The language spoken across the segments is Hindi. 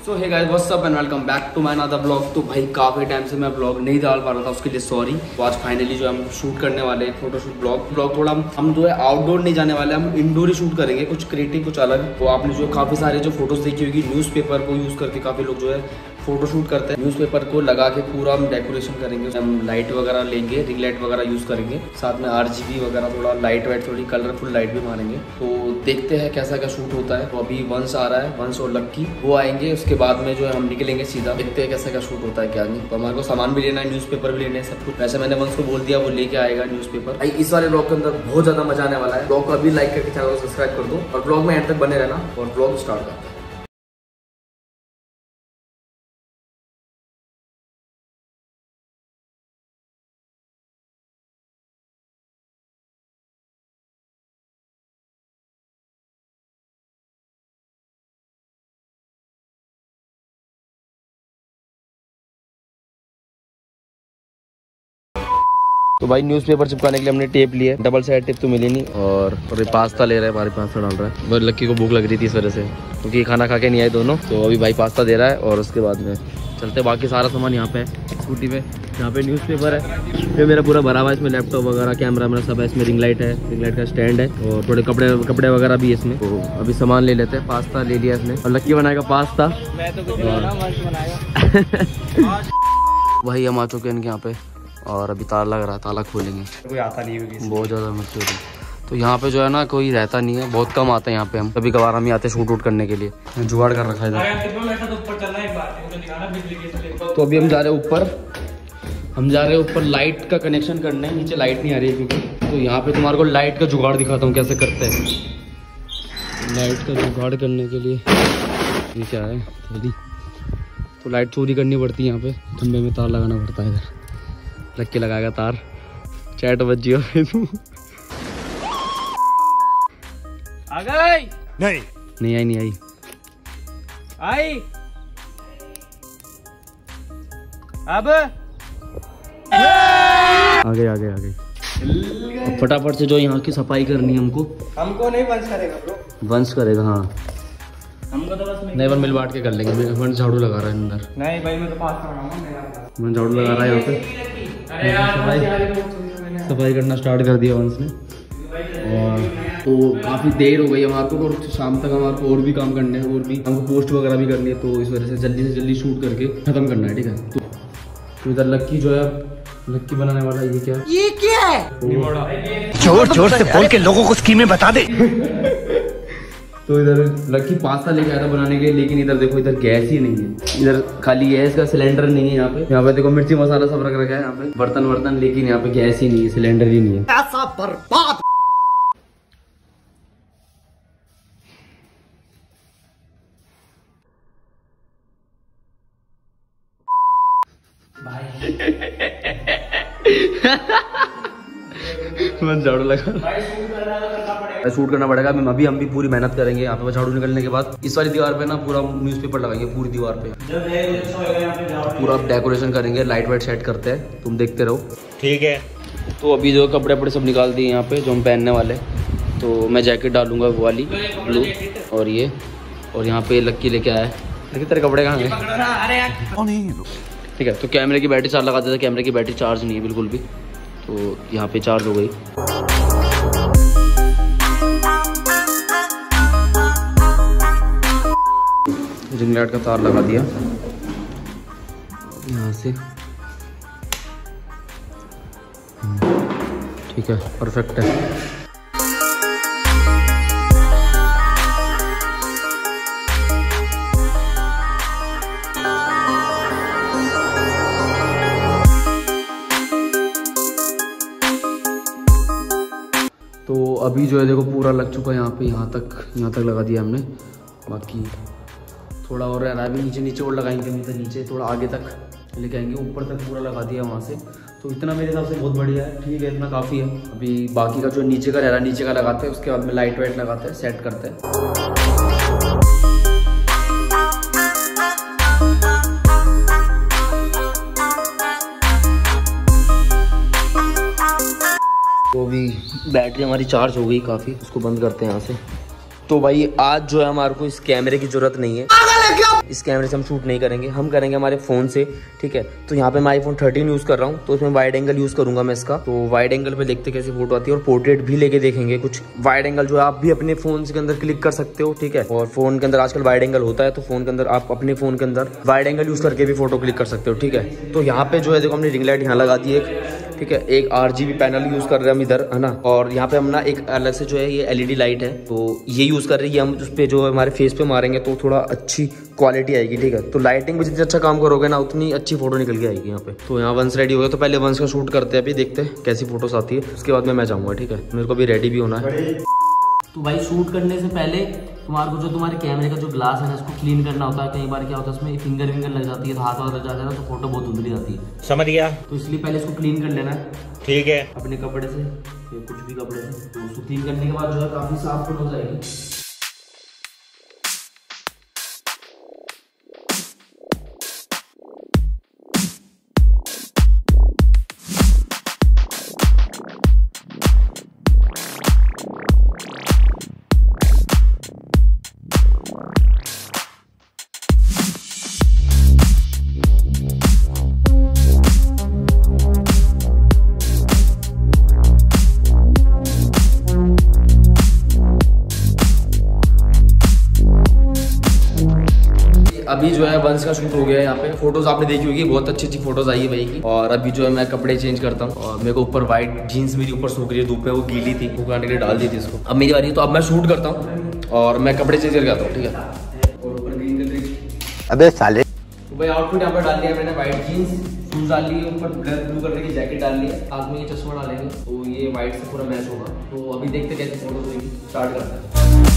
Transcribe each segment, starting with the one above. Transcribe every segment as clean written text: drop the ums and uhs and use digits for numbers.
So hey guys what's up and welcome back to my another blog. तो भाई काफ़ी टाइम से मैं ब्लॉग नहीं डाल पा रहा था, उसके लिए सॉरी। तो आज फाइनली जो हम शूट करने वाले हैं फोटोशूट ब्लॉग थोड़ा हम जो है आउटडोर नहीं जाने वाले, हम इंडोर ही शूट करेंगे, कुछ क्रिएटिव कुछ अलग। तो आपने जो काफ़ी सारे जो फोटोज देखी होगी न्यूज़पेपर को यूज़ करके काफ़ी लोग जो है फोटो शूट करते हैं। न्यूज़पेपर को लगा के पूरा हम डेकोरेशन करेंगे, हम लाइट वगैरह लेंगे, रिंग लाइट वगैरह यूज़ करेंगे, साथ में RGB वगैरह थोड़ा लाइट वाइट थोड़ी कलरफुल लाइट भी मारेंगे। तो देखते हैं कैसा क्या शूट होता है। तो अभी वंश आ रहा है, वंश और लक्की वो आएंगे, उसके बाद में जो है हम निकलेंगे सीधा, देखते हैं कैसा क्या शूट होता है क्या नहीं। तो हमारे को सामान भी लेना है, न्यूज़पेपर भी लेना है, सब कुछ। वैसे मैंने वंश को बोल दिया वो लेके आएगा न्यूज़पेपर। इस वाले ब्लॉग के अंदर बहुत ज़्यादा मजा आने वाला है। ब्लॉग को अभी लाइक करके चैनल को सब्सक्राइब कर दो और ब्लॉग में एंड तक बने रहना और ब्लॉग स्टार्ट करते हैं। तो भाई न्यूज़पेपर चिपकाने के लिए हमने टेप लिया, डबल साइड टेप तो मिली नहीं। और पास्ता ले रहा है, हमारे पास्ता डाल रहा है। बस लक्की को भूख लग रही थी इस वजह से, क्योंकि खाना खा के नहीं आए दोनों। तो अभी भाई पास्ता दे रहा है और उसके बाद में चलते। बाकी सारा सामान यहाँ पे है स्कूटी पे। यहाँ पे न्यूज़पेपर है, फिर मेरा पूरा भरा हुआ है, इसमें लैपटॉप वगैरह कैमरा मेरा सब है। इसमें रिंग लाइट है, रिंग लाइट का स्टैंड है और थोड़े कपड़े वगैरह भी है इसमें। तो अभी सामान ले लेते हैं। पास्ता ले लिया इसने और लक्की बनाएगा पास्ता। मैं तो कुछ बनाएगा। भाई हम आ चुके हैं इनके यहाँ पे और अभी ताला लग रहा है, ताला खोलेंगे। कोई आता नहीं होगी, बहुत ज़्यादा मच्छी होती है। तो यहाँ पे जो है ना कोई रहता नहीं है, बहुत कम आता है यहाँ पे। हम कभी कभार हम ही आते शूट वूट करने के लिए। जुगाड़ कर रखा है इधर। तो अभी हम जा रहे हैं ऊपर, ऊपर लाइट का कनेक्शन करना है। नीचे लाइट नहीं आ रही है क्योंकि। तो यहाँ पे तुम्हारे को लाइट का जुगाड़ दिखाता हूँ कैसे करते हैं। लाइट का जुगाड़ करने के लिए ये क्या है, तो लाइट चोरी करनी पड़ती है यहाँ पे, खंबे में तार लगाना पड़ता है। इधर लक्की लगाएगा तार, चैट बज जियो। आ गई? नहीं आई अब आ गई। फटाफट से जो यहाँ की सफाई करनी है हमको नहीं वंश करेगा ब्रो। वंश करेगा हाँ, हमको तो बस नहीं मिल बांट के कर लेंगे। मैं झाड़ू लगा रहा है अंदर। नहीं भाई मैं तो पास लगाऊंगा। मैं झाड़ू लगा रहा है यहाँ पे। सफाई करना स्टार्ट कर दिया वंश ने। और तो काफ़ी देर हो गई हमारे को, और शाम तक हमारे को और भी काम करने हैं, और भी हमको पोस्ट वगैरह भी करनी है। तो इस वजह से जल्दी शूट करके ख़त्म करना है, ठीक है। तो इधर लक्की जो है, लक्की बनाने वाला है। ये क्या है? जोर से बोल के लोगों को स्कीमें बता दे। तो इधर लक्की पास्ता लेके आया था बनाने के लिए, लेकिन इधर देखो इधर गैस ही नहीं है। इधर खाली गैस का सिलेंडर नहीं है यहाँ पे देखो मिर्ची मसाला सब रख रखा है यहाँ पे, बर्तन, लेकिन यहाँ पे गैस ही नहीं है, सिलेंडर ही नहीं है। ऐसा बर्बाद। झाड़ू लगा शूट करना पड़ेगा। अभी हम भी पूरी मेहनत करेंगे यहाँ पे। झाड़ू निकलने के बाद इस वाली दीवार पे ना पूरा न्यूज़पेपर लगाएंगे, पूरी दीवार पे पूरा डेकोरेशन करेंगे, लाइट वाइट सेट करते हैं, तुम देखते रहो, ठीक है। तो अभी जो कपड़े सब निकाल दिए यहाँ पे जो हम पहनने वाले। तो मैं जैकेट डालूंगा वो वाली ब्लू, और ये, और यहाँ पे लक्की लेके आया है। लेकिन तेरे कपड़े कहाँ गए? ठीक है। तो कैमरे की बैटरी चार्ज लगा देते, कैमरे की बैटरी चार्ज नहीं है बिल्कुल भी। तो यहाँ पे चार्ज हो गई। रिंग लाइट का तार लगा दिया यहाँ से, ठीक है, परफेक्ट है। तो अभी जो है देखो पूरा लग चुका है यहाँ पे, यहाँ तक लगा दिया हमने। बाकी थोड़ा और रह रहा है, अभी नीचे और लगाएंगे, नीचे थोड़ा आगे तक लेके आएंगे, ऊपर तक पूरा लगा दिया वहाँ से। तो इतना मेरे हिसाब से बहुत बढ़िया है, ठीक है, इतना काफ़ी है। अभी बाकी का जो नीचे का रह रहा है, नीचे का लगाते हैं, उसके बाद में लाइट वाइट लगाते हैं, सेट करते हैं। तो अभी बैटरी हमारी चार्ज हो गई काफ़ी, उसको बंद करते हैं यहाँ से। तो भाई आज जो है हमारे को इस कैमरे की जरूरत नहीं है, इस कैमरे से हम शूट नहीं करेंगे, हम करेंगे हमारे फोन से, ठीक है। तो यहाँ पे मैं iPhone 13 यूज कर रहा हूँ, तो उसमें वाइड एंगल यूज करूंगा मैं इसका। तो वाइड एंगल पे देखते कैसे फोटो आती है, और पोर्ट्रेट भी लेके देखेंगे कुछ। वाइड एंगल जो है आप भी अपने फोन के अंदर क्लिक कर सकते हो, ठीक है। और फोन के अंदर आजकल वाइड एंगल होता है, तो फोन के अंदर आप अपने फोन के अंदर वाइड एंगल यूज करके भी फोटो क्लिक कर सकते हो, ठीक है। तो यहाँ पे जो है देखो हमने रिंग लाइट यहाँ लगा दी एक, ठीक है। एक RGB पैनल यूज कर रहे हैं हम इधर, है ना। और यहाँ पे हम ना एक अलग से जो है ये LED लाइट है, तो ये यूज कर रही है हम। उस पे जो हमारे फेस पे मारेंगे तो थोड़ा अच्छी क्वालिटी आएगी, ठीक है। तो लाइटिंग में जितनी अच्छा काम करोगे ना उतनी अच्छी फोटो निकल के आएगी यहाँ पे। तो यहाँ वंस रेडी हो गया, तो पहले वंस का शूट करते हैं, अभी देखते हैं कैसी फोटोज आती है, उसके बाद में मैं जाऊँगा, ठीक है। मेरे को भी रेडी भी होना है। तो भाई शूट करने से पहले तुम्हारे को जो तुम्हारे कैमरे का जो ग्लास है ना इसको क्लीन करना होता है। कई बार क्या होता है उसमें फिंगर लग जाती है, तो हाथ लग जाता है ना, तो फोटो बहुत धुंधली आती है। समझ गया। तो इसलिए पहले इसको क्लीन कर लेना है, ठीक है। अपने कपड़े से, कुछ भी कपड़े से। तो उसको क्लीन करने के बाद जो है काफी साफ फोटो जाएगी। अभी जो है वंस का शूट हो गया है, यहाँ पे फोटोज आपने देखी होगी, बहुत अच्छी अच्छी फोटोज आई है भाई की। और अभी जो है मैं कपड़े चेंज करता हूँ, और मेरे को ऊपर व्हाइट जीन्स मेरी ऊपर सूख रही है धूप में, वो गीली थी, वो करने के लिए डाल दी थी इसको। अब मेरी बारी है, तो अब मैं शूट करता हूँ और मैं कपड़े चेंज करके आता हूँ, ठीक है। और ऊपर ग्रीन कलर, अबे साले। तो भाई आउटफिट यहाँ पर डाल लिया मैंने, व्हाइट जीन्स, शूज डाल लिए, ऊपर ब्लू कलर की जैकेट डाल ली है, आँख में ये चश्मा डालेंगे तो ये व्हाइट से पूरा मैच होगा। तो अभी देखते कैसे फोटो देंगे, स्टार्ट करते हैं।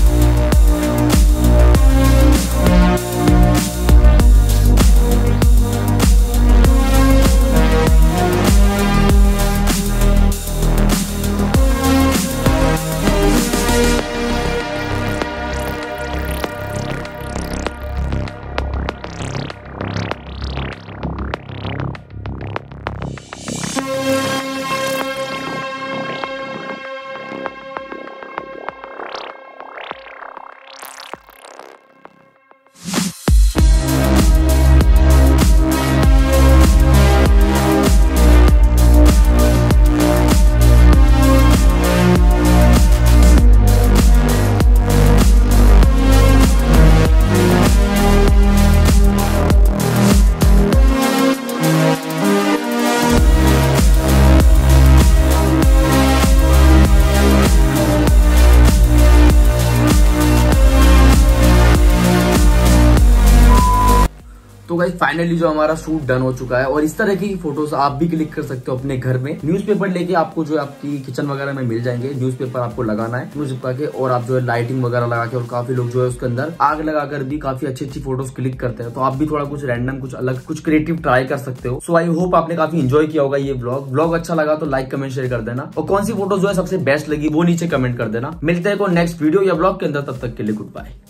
तो गाइस फाइनली जो हमारा शूट डन हो चुका है, और इस तरह की फोटोज आप भी क्लिक कर सकते हो अपने घर में। न्यूज़पेपर लेके आपको जो है आपकी किचन वगैरह में मिल जाएंगे, न्यूज़पेपर आपको लगाना है न्यूज़ चिपका के, और आप जो है लाइटिंग वगैरह लगा के, और काफी लोग जो है उसके अंदर आग लगाकर भी काफी अच्छी अच्छी फोटोज क्लिक करते हैं। तो आप भी थोड़ा कुछ रैंडम, कुछ अलग, कुछ क्रिएटिव ट्राई कर सकते हो। सो आई होप आपने काफी एंजॉय किया होगा ये व्लॉग अच्छा लगा तो लाइक कमेंट शेयर कर देना, और कौन सी फोटो जो है सबसे बेस्ट लगी वो नीचे कमेंट कर देना। मिलते हैं को नेक्स्ट वीडियो या व्लॉग के अंदर, तब तक के लिए गुड बाय।